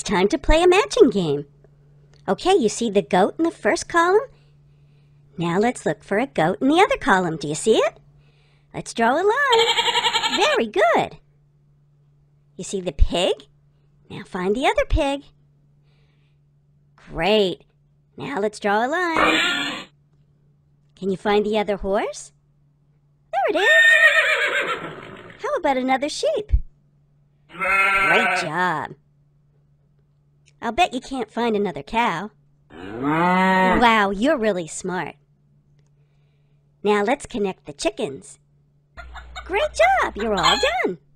it's time to play a matching game. Okay, you see the goat in the first column? Now let's look for a goat in the other column. Do you see it? Let's draw a line. Very good. You see the pig? Now find the other pig. Great. Now let's draw a line. Can you find the other horse? There it is. How about another sheep? Great job. I'll bet you can't find another cow. Wow, you're really smart. Now let's connect the chickens. Great job, you're all done.